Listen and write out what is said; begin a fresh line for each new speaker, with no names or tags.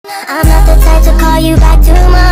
I'm not the type to call you back too much.